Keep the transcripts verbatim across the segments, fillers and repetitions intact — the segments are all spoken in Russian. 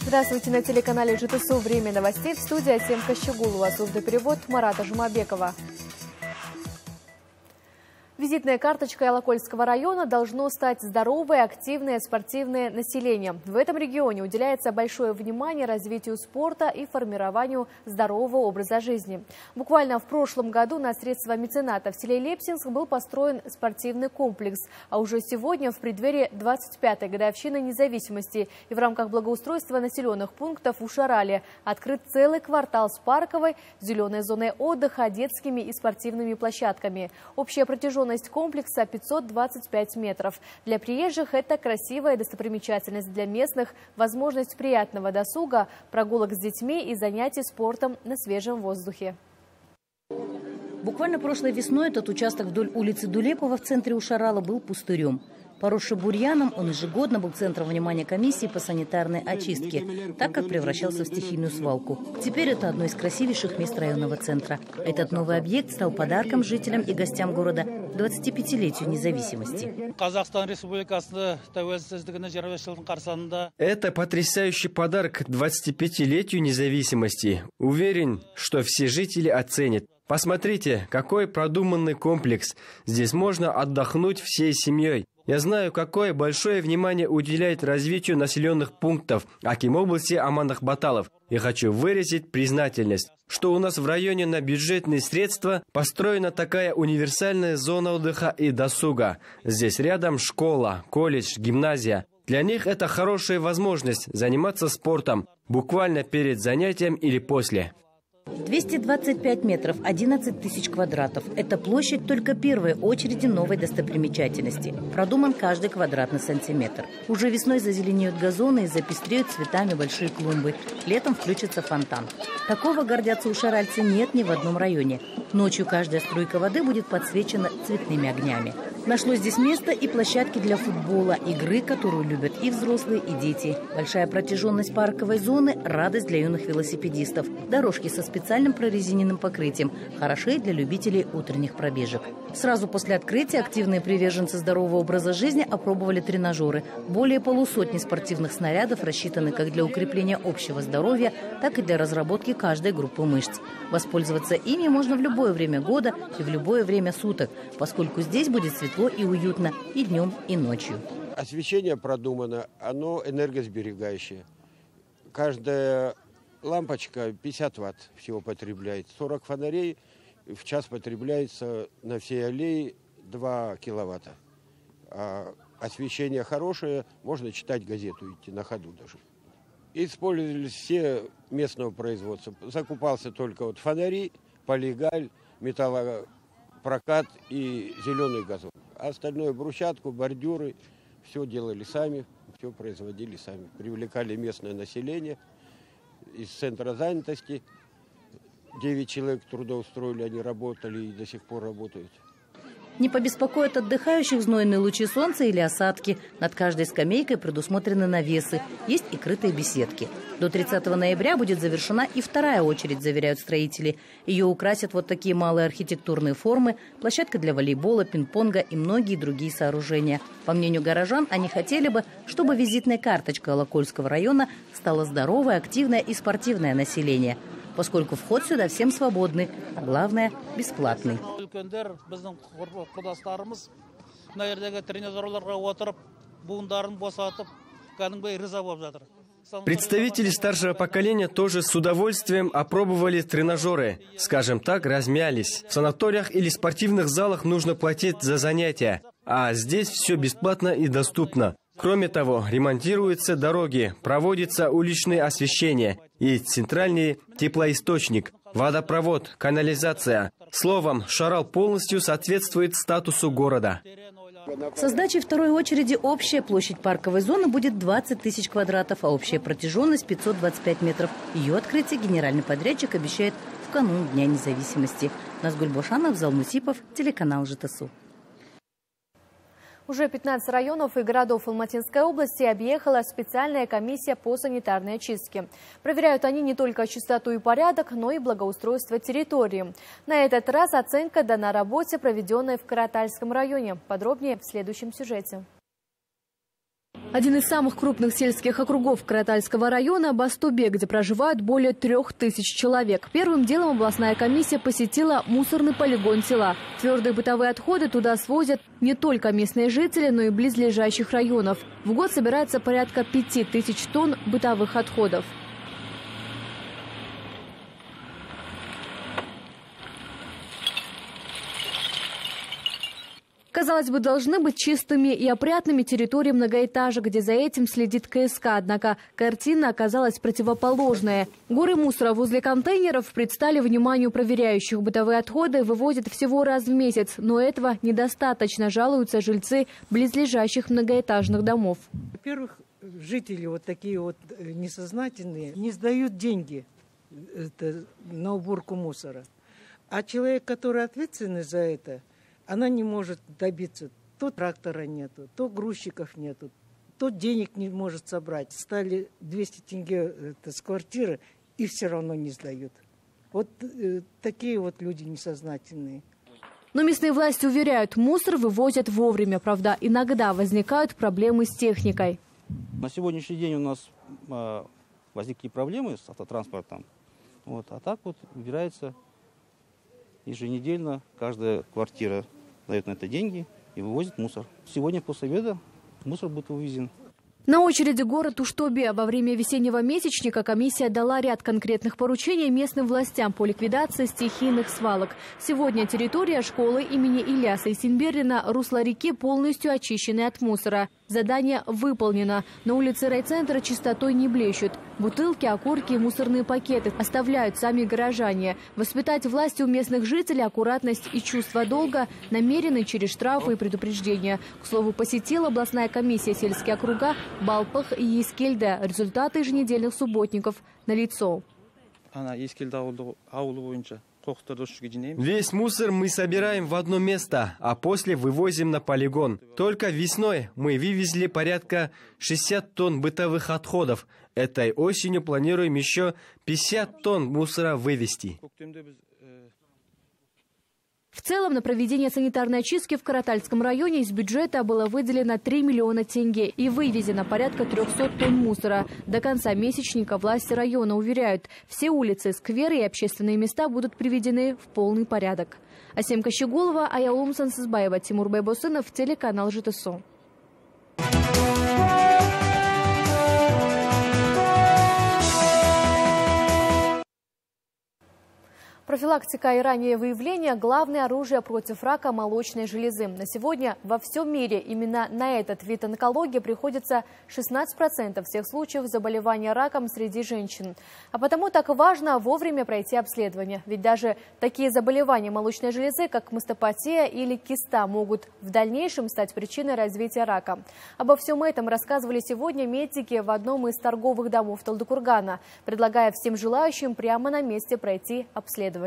Здравствуйте, на телеканале ЖТСУ. Время новостей. В студии Атемка Щегулова. Сурдоперевод Марата Жумабекова. Визитной карточкой Алакольского района должно стать здоровое, активное, спортивное население. В этом регионе уделяется большое внимание развитию спорта и формированию здорового образа жизни. Буквально в прошлом году на средства мецената в селе Лепсинск был построен спортивный комплекс. А уже сегодня, в преддверии двадцать пятой годовщины независимости и в рамках благоустройства населенных пунктов в Ушарале, открыт целый квартал с парковой, зеленой зоной отдыха, детскими и спортивными площадками. Общая протяженность комплекса пятьсот двадцать пять метров. Для приезжих это красивая достопримечательность, для местных возможность приятного досуга, прогулок с детьми и занятий спортом на свежем воздухе. Буквально прошлой весной этот участок вдоль улицы Дулепова в центре Ушарала был пустырем. Поросший бурьяном, он ежегодно был центром внимания комиссии по санитарной очистке, так как превращался в стихийную свалку. Теперь это одно из красивейших мест районного центра. Этот новый объект стал подарком жителям и гостям города к двадцатипятилетию независимости. Это потрясающий подарок к двадцатипятилетию независимости. Уверен, что все жители оценят. Посмотрите, какой продуманный комплекс. Здесь можно отдохнуть всей семьей. Я знаю, какое большое внимание уделяет развитию населенных пунктов Аким области Амандах Баталов. И хочу выразить признательность, что у нас в районе на бюджетные средства построена такая универсальная зона отдыха и досуга. Здесь рядом школа, колледж, гимназия. Для них это хорошая возможность заниматься спортом буквально перед занятием или после. двести двадцать пять метров, одиннадцать тысяч квадратов. Это площадь только первой очереди новой достопримечательности. Продуман каждый квадратный сантиметр. Уже весной зазеленеют газоны и запестреют цветами большие клумбы. Летом включится фонтан. Такого, гордятся ушаральцы, нет ни в одном районе. Ночью каждая струйка воды будет подсвечена цветными огнями. Нашлось здесь место и площадки для футбола, игры, которую любят и взрослые, и дети. Большая протяженность парковой зоны – радость для юных велосипедистов. Дорожки со специальным прорезиненным покрытием, хороши для любителей утренних пробежек. Сразу после открытия активные приверженцы здорового образа жизни опробовали тренажеры. Более полусотни спортивных снарядов рассчитаны как для укрепления общего здоровья, так и для разработки каждой группы мышц. Воспользоваться ими можно в любое время года и в любое время суток, поскольку здесь будет светло и уютно и днем, и ночью. Освещение продумано, оно энергосберегающее. Каждая лампочка пятьдесят ватт всего потребляет. сорок фонарей в час потребляется на всей аллее два киловатта. А освещение хорошее, можно читать газету, идти на ходу даже. Использовались все местного производства. Закупался только вот фонари, полигаль, металлопрокат и зеленый газон. А остальное брусчатку, бордюры, все делали сами, все производили сами. Привлекали местное население. Из центра занятости девять человек трудоустроили, они работали и до сих пор работают. Не побеспокоят отдыхающих знойные лучи солнца или осадки. Над каждой скамейкой предусмотрены навесы. Есть и крытые беседки. До тридцатого ноября будет завершена и вторая очередь, заверяют строители. Ее украсят вот такие малые архитектурные формы, площадка для волейбола, пинг-понга и многие другие сооружения. По мнению горожан, они хотели бы, чтобы визитной карточкой Алакольского района стало здоровое, активное и спортивное население, поскольку вход сюда всем свободный, а главное – бесплатный. Представители старшего поколения тоже с удовольствием опробовали тренажеры. Скажем так, размялись. В санаториях или спортивных залах нужно платить за занятия, а здесь все бесплатно и доступно. Кроме того, ремонтируются дороги, проводится уличное освещение и центральный теплоисточник, водопровод, канализация. Словом, Шарал полностью соответствует статусу города. Со сдачей второй очереди общая площадь парковой зоны будет двадцать тысяч квадратов, а общая протяженность пятьсот двадцать пять метров. Ее открытие генеральный подрядчик обещает в канун Дня независимости. Назгуль Бошанов, Залмусипов, телеканал ЖТСУ. Уже пятнадцать районов и городов Алматинской области объехала специальная комиссия по санитарной очистке. Проверяют они не только чистоту и порядок, но и благоустройство территории. На этот раз оценка дана работе, проведенной в Каратальском районе. Подробнее в следующем сюжете. Один из самых крупных сельских округов Каратальского района – Бастубе, где проживают более трех тысяч человек. Первым делом областная комиссия посетила мусорный полигон села. Твердые бытовые отходы туда свозят не только местные жители, но и близлежащих районов. В год собирается порядка пяти тысяч тонн бытовых отходов. Казалось бы, должны быть чистыми и опрятными территории многоэтажек, где за этим следит ка эс ка. Однако картина оказалась противоположная. Горы мусора возле контейнеров предстали вниманию проверяющих. Бытовые отходы вывозят всего раз в месяц. Но этого недостаточно, жалуются жильцы близлежащих многоэтажных домов. Во-первых, жители вот такие вот несознательные не сдают деньги на уборку мусора. А человек, который ответственный за это, она не может добиться. То трактора нету, то грузчиков нету, то денег не может собрать. Стали двести тенге это, с квартиры и все равно не сдают. Вот э, такие вот люди несознательные. Но местные власти уверяют, мусор вывозят вовремя. Правда, иногда возникают проблемы с техникой. На сегодняшний день у нас э, возникли проблемы с автотранспортом. Вот, а так вот убирается еженедельно. Каждая квартира дает на это деньги и вывозит мусор. Сегодня после обеда мусор будет вывезен. На очереди город Уштобе. Во время весеннего месячника комиссия дала ряд конкретных поручений местным властям по ликвидации стихийных свалок. Сегодня территория школы имени Ильяса Исенберлина, русло реки полностью очищены от мусора. Задание выполнено. На улице райцентра чистотой не блещут. Бутылки, окурки и мусорные пакеты оставляют сами горожане. Воспитать власти у местных жителей аккуратность и чувство долга намерены через штрафы и предупреждения. К слову, посетила областная комиссия сельские округа Балпах и Ескельда. Результаты еженедельных субботников налицо. Весь мусор мы собираем в одно место, а после вывозим на полигон. Только весной мы вывезли порядка шестидесяти тонн бытовых отходов. Этой осенью планируем еще пятьдесят тонн мусора вывезти. В целом на проведение санитарной очистки в Каратальском районе из бюджета было выделено три миллиона тенге и вывезено порядка трёхсот тонн мусора. До конца месячника власти района уверяют, все улицы, скверы и общественные места будут приведены в полный порядок. Асем Кащеголова, Аялум Сансызбаева, Тимур Байбосынов, телеканал жэ тэ эс о. Профилактика и раннее выявление – главное оружие против рака молочной железы. На сегодня во всем мире именно на этот вид онкологии приходится шестнадцать процентов всех случаев заболевания раком среди женщин. А потому так важно вовремя пройти обследование. Ведь даже такие заболевания молочной железы, как мастопатия или киста, могут в дальнейшем стать причиной развития рака. Обо всем этом рассказывали сегодня медики в одном из торговых домов Талдыкургана, предлагая всем желающим прямо на месте пройти обследование.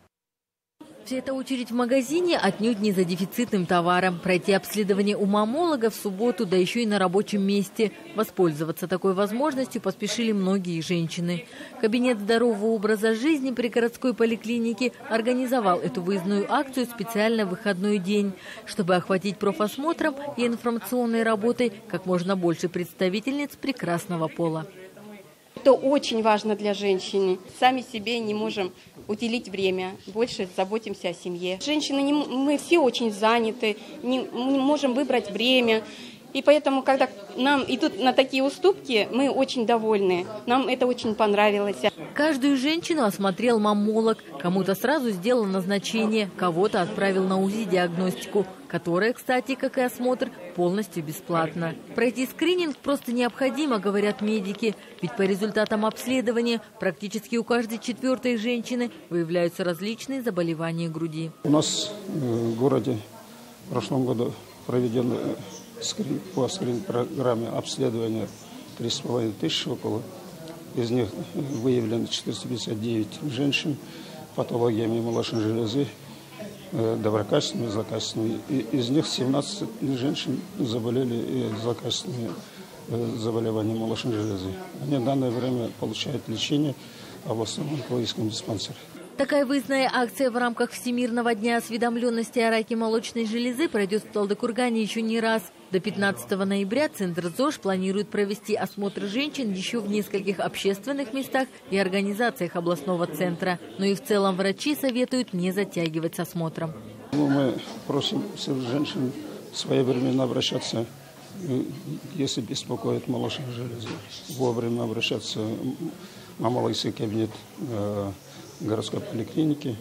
Вся эта очередь в магазине отнюдь не за дефицитным товаром. Пройти обследование у маммолога в субботу, да еще и на рабочем месте. Воспользоваться такой возможностью поспешили многие женщины. Кабинет здорового образа жизни при городской поликлинике организовал эту выездную акцию специально в выходной день, чтобы охватить профосмотром и информационной работой как можно больше представительниц прекрасного пола. Это очень важно для женщины. Сами себе не можем уделить время, больше заботимся о семье. Женщины, не, мы все очень заняты, не, не можем выбрать время. И поэтому, когда нам идут на такие уступки, мы очень довольны. Нам это очень понравилось. Каждую женщину осмотрел маммолог. Кому-то сразу сделал назначение, кого-то отправил на УЗИ-диагностику, которая, кстати, как и осмотр, полностью бесплатна. Пройти скрининг просто необходимо, говорят медики. Ведь по результатам обследования практически у каждой четвертой женщины выявляются различные заболевания груди. У нас в городе в прошлом году проведено по скрин-программе обследования три с половиной тысячи около. Из них выявлено четыреста пятьдесят девять женщин патологиями молочной железы, доброкачественными и злокачественными. Из них семнадцать женщин заболели злокачественными заболеваниями молочной железы. Они в данное время получают лечение в областном онкологическом диспансере. Такая выездная акция в рамках Всемирного дня осведомленности о раке молочной железы пройдет в Талдыкургане еще не раз. До пятнадцатого ноября Центр ЗОЖ планирует провести осмотр женщин еще в нескольких общественных местах и организациях областного центра. Но и в целом врачи советуют не затягивать с осмотром. Мы просим всех женщин своевременно обращаться, если беспокоит молочные железы, вовремя обращаться в мамологический кабинет городской поликлиники,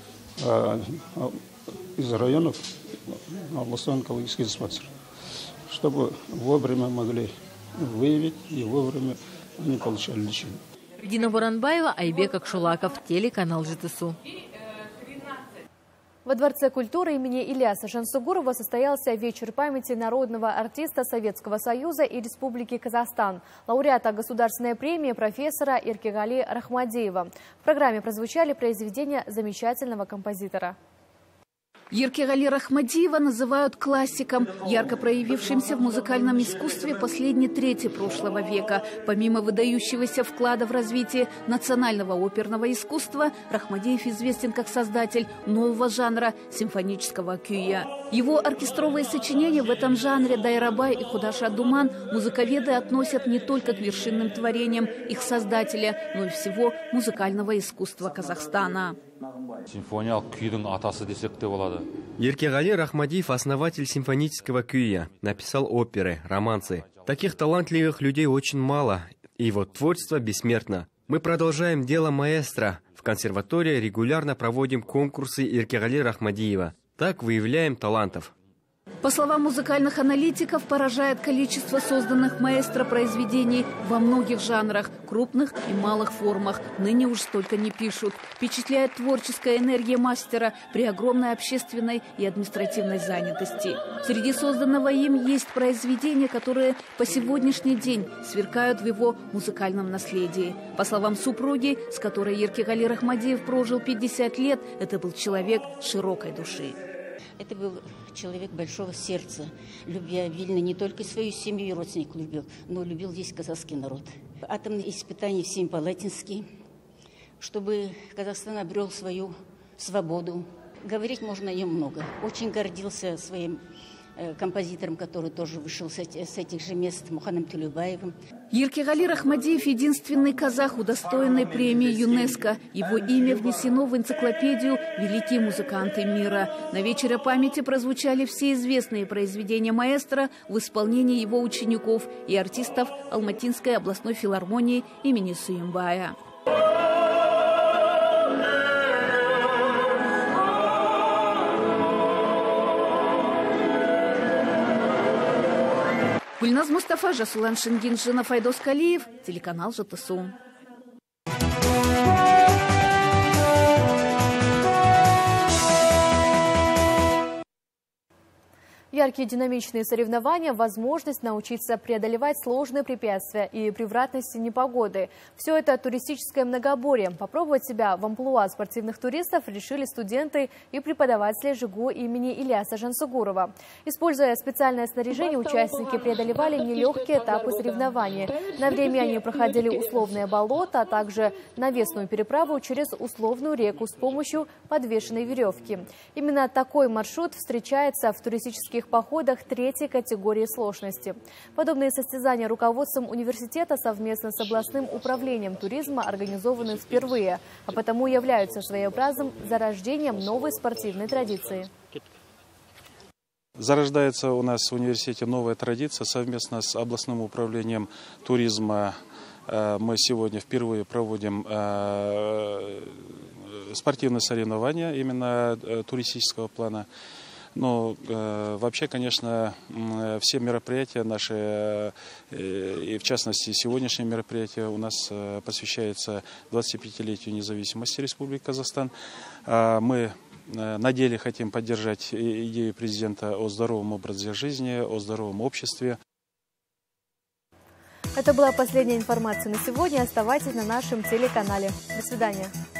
из районов областной онкологический диспансер, чтобы вовремя могли выявить и вовремя они получали лечение. Дина Воронбаева, Айбек Акшулаков, телеканал ЖТСУ. Во Дворце культуры имени Ильяса Жансугурова состоялся вечер памяти народного артиста Советского Союза и Республики Казахстан, лауреата государственной премии профессора Иркегали Рахмадиева. В программе прозвучали произведения замечательного композитора. Иркегали Рахмадиева называют классиком, ярко проявившимся в музыкальном искусстве последней трети прошлого века. Помимо выдающегося вклада в развитие национального оперного искусства, Рахмадиев известен как создатель нового жанра симфонического күйя. Его оркестровые сочинения в этом жанре «Дайрабай» и «Худаша Думан» музыковеды относят не только к вершинным творениям их создателя, но и всего музыкального искусства Казахстана. Иркегали Рахмадиев – основатель симфонического күйя, написал оперы, романсы. Таких талантливых людей очень мало, и его творчество бессмертно. Мы продолжаем дело маэстро. В консерватории регулярно проводим конкурсы Иркегали Рахмадиева. Так выявляем талантов. По словам музыкальных аналитиков, поражает количество созданных маэстро произведений во многих жанрах, крупных и малых формах. Ныне уж столько не пишут. Впечатляет творческая энергия мастера при огромной общественной и административной занятости. Среди созданного им есть произведения, которые по сегодняшний день сверкают в его музыкальном наследии. По словам супруги, с которой Иркегали Рахмадиев прожил пятьдесят лет, это был человек широкой души. Это был человек большого сердца, любвеобильный, не только свою семью и родственников любил, но любил весь казахский народ. Атомные испытания в Семипалатинске, чтобы Казахстан обрел свою свободу. Говорить можно о нем много. Очень гордился своим композитором, который тоже вышел с этих же мест, Муханом Тюлюбаевым. Иркегали Рахмадиев – единственный казах, удостоенный премии ЮНЕСКО. Его имя внесено в энциклопедию «Великие музыканты мира». На вечере памяти прозвучали все известные произведения маэстро в исполнении его учеников и артистов Алматинской областной филармонии имени Суимбая. Гульназ Мустафа, Жасулан Шингинжинов, Айдос Калиев, телеканал ЖТСУ. Яркие динамичные соревнования, возможность научиться преодолевать сложные препятствия и превратности непогоды. Все это туристическое многоборье. Попробовать себя в амплуа спортивных туристов решили студенты и преподаватели ЖГУ имени Ильяса Жансугурова. Используя специальное снаряжение, участники преодолевали нелегкие этапы соревнования. На время они проходили условное болото, а также навесную переправу через условную реку с помощью подвешенной веревки. Именно такой маршрут встречается в туристических походах третьей категории сложности. Подобные состязания руководством университета совместно с областным управлением туризма организованы впервые, а потому являются своеобразным зарождением новой спортивной традиции. Зарождается у нас в университете новая традиция. Совместно с областным управлением туризма мы сегодня впервые проводим спортивные соревнования именно туристического плана. Но э, вообще, конечно, э, все мероприятия наши, э, и в частности сегодняшнее мероприятие у нас э, посвящается двадцатипятилетию независимости Республики Казахстан. Э, мы э, на деле хотим поддержать идею президента о здоровом образе жизни, о здоровом обществе. Это была последняя информация на сегодня. Оставайтесь на нашем телеканале. До свидания.